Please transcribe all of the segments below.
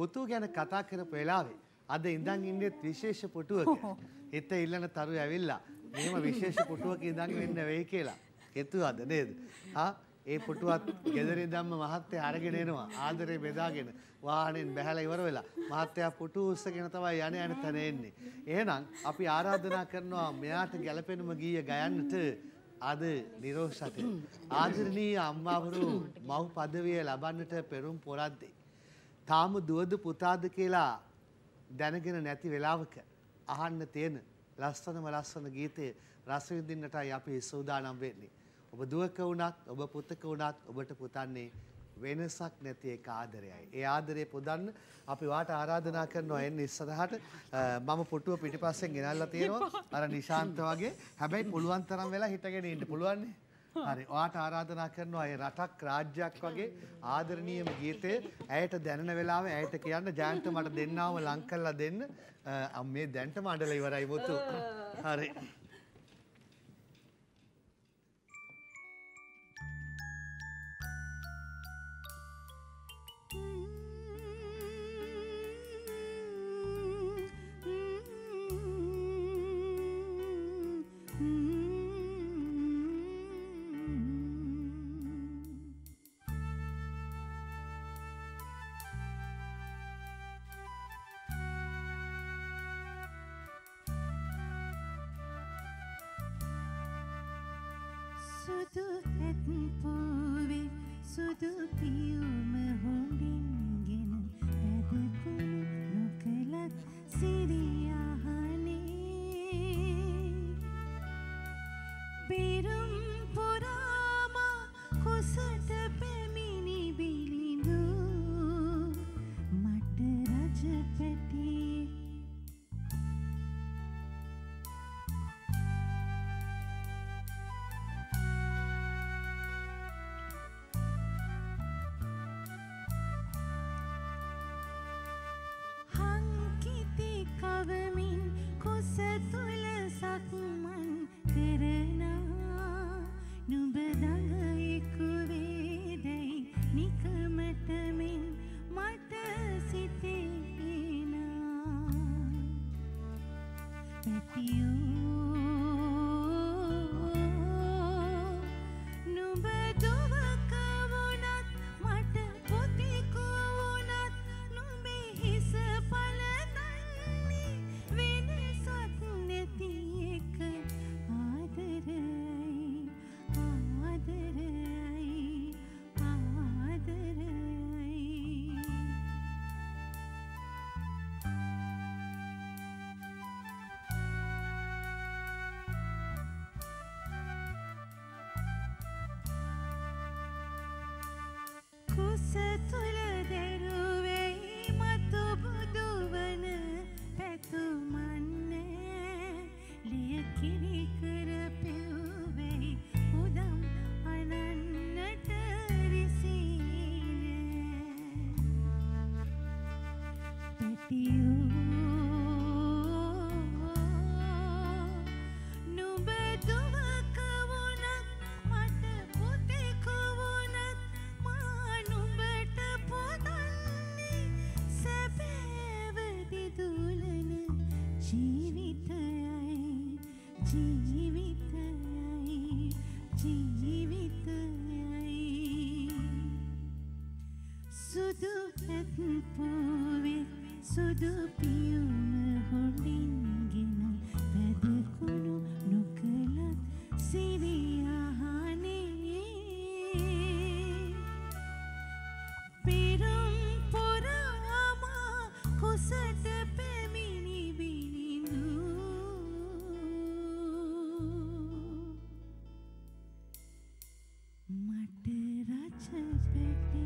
පුතු ගැන කතා කරපු වෙලාවේ අද ඉඳන් ඉන්නේ විශේෂ පුටුවක. හිත ඉල්ලන තරු ඇවිල්ලා මෙහෙම විශේෂ පුටුවක ඉඳන් වෙන්න වෙයි කියලා. හිතුවද නේද? ඒ පුටුවත් ගෙදරින් ධම්ම මහත්තයා අරගෙන එනවා. ආදරේ බෙදාගෙන වාහනෙන් බැහැලා ඉවර වෙලා මහත්තයා පුටු උස්සගෙන තමයි යන තැන එන්නේ. එහෙනම් අපි ආරාධනා කරනවා මෙයාට ගැළපෙනම ගීය ගයන්නට අද නිරෝෂට ආදරණීය අම්මාවරු මව් පදවිය ලබන්නට පෙරම් පොරද්දේ. තාම දුවද පුතාද කියලා දැනගෙන නැති වෙලාවක අහන්න තියෙන ලස්සන ගීතය රස විඳින්නටයි අපි සූදානම් වෙන්නේ. ඔබ දුවක වුණත් ඔබ පුතක වුණත් ඔබට පුතන්නේ වෙනසක් නැති එක ආදරයයි. ඒ ආදරේ පුදන්න අපි වාට ආරාධනා කරනවා එන්න ඉස්සරහට. මම පුටුව පිටිපස්සෙන් ගෙනල්ලා තියෙනවා. අර නිශාන්ත වගේ. හැබැයි පුළුවන් තරම් වෙලා හිටගෙන ඉන්න පුළුවන් නේ. හරි. වාට ආරාධනා කරනවා ඒ රටක් රාජ්‍යයක් වගේ ආදරණීයම ගීතය ඇයට දැනෙන වෙලාවේ ඇයට කියන්න ජයන්ත මට දෙන්නවම ලං කරලා දෙන්න. මේ දැන්ට මඩල ඉවරයි මුතු. හරි. සුදු ඇත් පොවේ සුදු පියුම හොඳින්ගෙන පැදකුණු නොකලත් සිරියහනේ පිරුම් පුරාම කුසට පැමිණි බිලිඳු මට රජ පැටියේ කවමින් කුස තුල සක්මන් කරනා නුඹ දඟෙකු වේදයි නිකමට මෙන් මට සිතේනා පැටියෝ නුඹ දුවක වුණත් මට පුතෙකු වුණත් නුඹේ හිස පල කුස තුල දරුවෙයි මතු බුදුවන පැතුමන්නේ ලිය කිරි කර පෙව්වෙයි උදම් අනන්නට රිසීනේ පැටියෝ නුඹ දුවක වුණත් මට පුතෙකු වුණත් මා නුඹට පුදන්නේ සැබෑවදි දුලන ජීවිතයයි සුදු ඇත් පොවේ සුදු පියුම හොඳින්ගෙන පැදකුණු නොකලත් සිරියහනේ පිරුම් පුරාම කුසට පැමිණි බිලිඳු මට රජ පැටියෙක්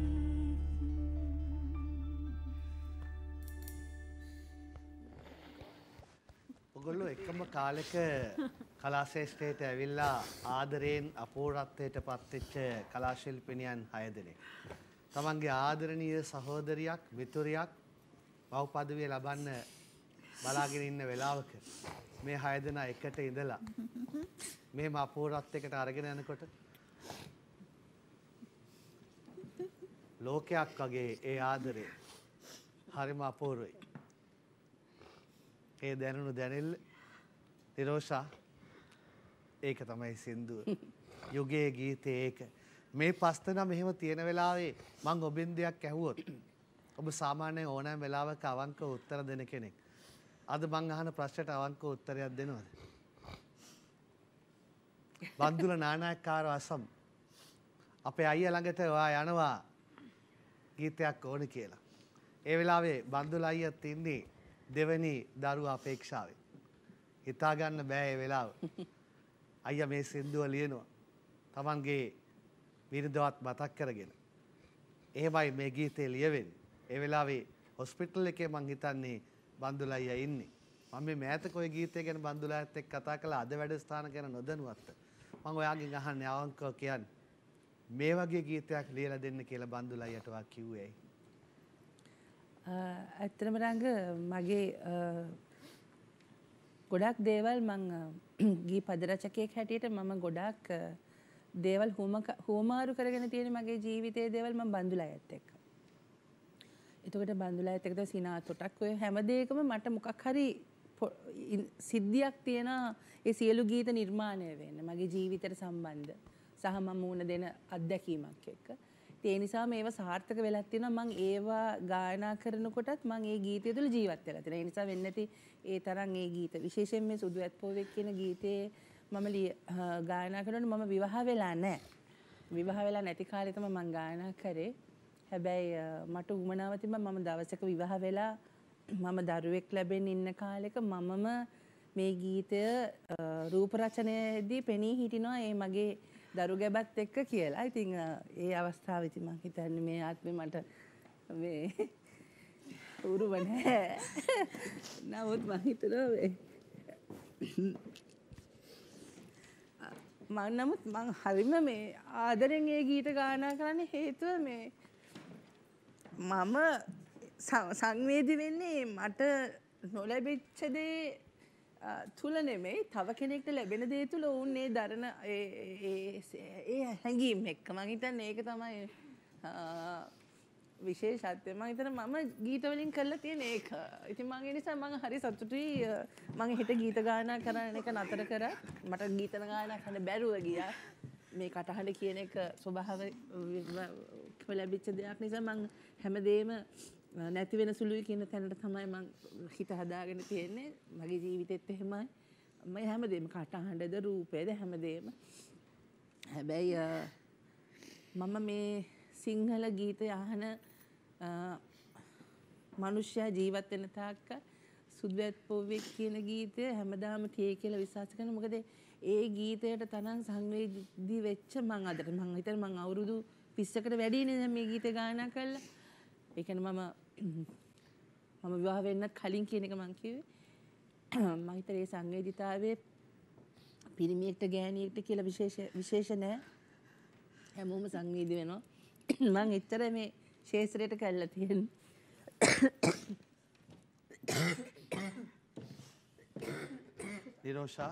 ඔගොල්ලෝ එකම කාලෙක කලාශේෂ්ඨයට ඇවිල්ලා ආදරයෙන් අපූර්වත්වයට පත්වෙච්ච කලා ශිල්පිනියන් 6 දෙනෙක්. තමන්ගේ ආදරණීය සහෝදරියක්, මිතුරියක් මව් පදවිය ලබන්න බලාගෙන ඉන්න වෙලාවක මේ 6 දෙනා එකට ඉඳලා මේම අපූර්වත්වයකට අරගෙන යනකොට ලෝකයක් වගේ ඒ ආදරේ හරිම අපූර්වයි. ඒ දැනුණු දැනෙල්ල නිරෝෂා ඒක තමයි සින්දුව. යුගයේ ගීතේ ඒක. මේ පස්තන මෙහෙම තියෙන වෙලාවේ මං ඔබෙන් දෙයක් ඇහුවොත් ඔබ සාමාන්‍යයෙන් ඕනෑම වෙලාවක අවංකව උත්තර දෙන කෙනෙක්. අද මං අහන ප්‍රශ්නට අවංකව උත්තරයක් දෙනවද? බන්දුල නානායක්කාර අසම් අපේ අයියා ළඟට ඔයා යනවා ගීතයක් ඕන කියලා. ඒ වෙලාවේ බන්දුල අයියත් ඉන්නේ දෙවෙනි දරුවා අපේක්ෂාවේ. හිතා ගන්න බෑ ඒ වෙලාව. අයියා මේ සින්දුව ලියනවා. Tamanගේ විරිදවත් මතක් කරගෙන. එහෙමයි මේ ගීතේ ලියවෙන්නේ. ඒ වෙලාවේ හොස්පිටල් එකේ මං හිතන්නේ බන්දුල අයියා ඉන්නේ. මම මේ මෑතක ඔය ගීතය ගැන බන්දුල අයත් එක්ක කතා කළා අද වැඩස්ථාන ගැන නොදැනුවත්ත. මම ඔයාගෙන් අහන්නේ අවංකව කියන්නේ මේ වගේ ගීතයක් ලියලා දෙන්න කියලා බන්දුල අයියට වා කිව්වේ. ඇත්තටම රංග මගේ ගොඩක් දේවල් මං ගී පද රචකයෙක් හැටියට මම ගොඩක් දේවල් හුවමාරු කරගෙන තියෙන මගේ ජීවිතයේ දේවල් මම බන්දුල අයත් එක්ක. එතකොට බන්දුල අයත් එක්ක සිනා තොටක් ඔය හැම දෙයකම මට මොකක් හරි සිද්ධියක් තියෙන ඒ සියලු ගීත නිර්මාණය වෙන්න මගේ ජීවිතයට සම්බන්ධ සහ මම මුණ දෙන අත්දැකීමක් එක්ක. ඒ නිසා මේවා සාර්ථක වෙලා තියෙනවා. මම ඒවා ගායනා කරනකොටත් මම ඒ ගීතය තුළ ජීවත් වෙලා තියෙනවා. ඒ නිසා වෙන්නේ නැති ඒ තරම් ඒ ගීත විශේෂයෙන් මේ සුදු ඇත්පෝවෙක් කියන ගීතේ මම ගායනා කරනකොට මම විවාහ වෙලා නැහැ. විවාහ වෙලා නැති කාලේ තමයි මම ගායනා කරේ. හැබැයි මට උමනාව තිබ්බා මම දවසක විවාහ වෙලා මම දරුවෙක් ලැබෙන්න ඉන්න කාලෙක මමම මේ ගීතය රූප රචනයේදී පෙනී හිටිනවා ඒ මගේ දරු ගැබත් එක්ක කියලා. ඉතින් ඒ අවස්ථාවේදී මම හිතන්නේ මේ ආත්මේ මට මේ උරුම නැහැ. නමුත් මම හිතනවා නමුත් මම හරිම මේ ආදරෙන් ඒ ගීත ගායනා කරන්න හේතුව මේ මම සංවේදී වෙන්නේ මට නොලැබිච්ච දේ තුල නෙමෙයි තව කෙනෙක්ට ලැබෙන දේ තුල වුන් ඒ දරන ඒ හැඟීම් එක්ක මම හිතන්නේ ඒක තමයි විශේෂත්වය. මම හිතන්නේ මම ගීත වලින් කරලා තියෙන ඒක. ඉතින් මම ඒ නිසා මම හරි සතුටුයි මම හිත ගීත ගායනා කරන එක නතර කරා. මට ගීත ගායනා කරන්න බැරුව ගියා. මේ කටහඬ කියන එක ස්වභාව ලැබිච්ච දෙයක් නිසා මම හැමදේම නැති වෙන සුළුයි කියන තැනට තමයි මම හිත හදාගෙන තියෙන්නේ. මගේ ජීවිතෙත් එහෙමයි. මම හැමදේම කටහඬද රූපේද හැමදේම. හැබැයි මම මේ සිංහල ගීත අහන මිනිස්සයා ජීවත් වෙන තාක්ක සුදුවත් පොවෙක් කියන ගීතය හැමදාම tie කියලා විශ්වාස කරනවා. මොකද ඒ ගීතයට තරම් සංවේදී වෙච්ච මම අදට මම හිතන්නේ මම අවුරුදු 20කට වැඩිනේ දැන් මේ ගීතය ගායනා කළා. ඒ කියන්නේ මම විවාහ වෙන්නත් කලින් කියන එක මම කිව්වේ. මම හිතේ ඒ සංවේදීතාවයේ පිරිමියෙක්ට ගෑණියෙක්ට කියලා විශේෂ නැහැ. හැමෝම සංවේදී වෙනවා. මම එච්චර මේ ශේෂ්ත්‍රයට කළා තියෙන්නේ. නිරෝෂා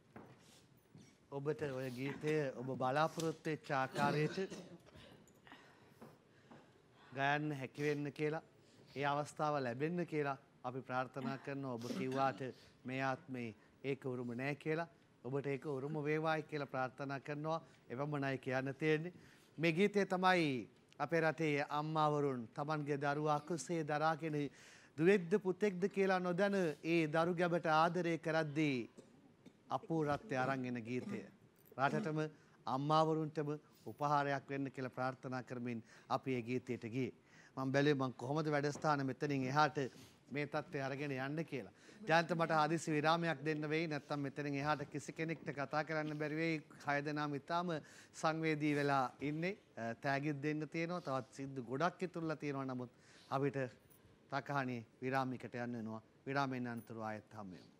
ඔබට ඔය ගීතය ඔබ බලාපොරොත්තු වෙච්ච ආකාරයට ගයන්න හැකි වෙන්න කියලා ඒ අවස්ථාව ලැබෙන්න කියලා අපි ප්‍රාර්ථනා කරනවා. ඔබ කිව්වාට මේ ආත්මේ ඒක උරුම නැහැ කියලා. ඔබට ඒක උරුම වේවායි කියලා ප්‍රාර්ථනා කරනවා. එවමනයි කියන්න තියෙන්නේ. මේ ගීතය තමයි අපේ රටේ අම්මාවරුන් Tamanගේ දරුවා කුසේ දරාගෙන දුවෙක්ද පුතෙක්ද කියලා නොදැන ඒ දරු ගැබට ආදරය කරද්දී අපූර්වත්වය අරන් එන ගීතය. රටටම අම්මාවරුන්ටම උපහාරයක් වෙන්න කියලා ප්‍රාර්ථනා කරමින් අපි මේ ගීතයට ගියේ. මම බැලුවේ මම කොහොමද වැඩස්ථාන මෙතනින් එහාට මේ තත්ත්වය අරගෙන යන්න කියලා. ජයන්ත මට හදිසි විරාමයක් දෙන්න වෙයි නැත්නම් මෙතනින් එහාට කිසි කෙනෙක්ට කතා කරන්න බැරි වෙයි. හය දෙනාම ඉතාම සංවේදී වෙලා ඉන්නේ. තෑගිත් දෙන්න තියෙනවා. තවත් සිද්ධු ගොඩක් ඉතුරුලා තියෙනවා. නමුත් අපිට තකහණේ විරාමයකට යන්න වෙනවා. විරාමයෙන් අනතුරු ආයෙත් හම්බ වෙමු.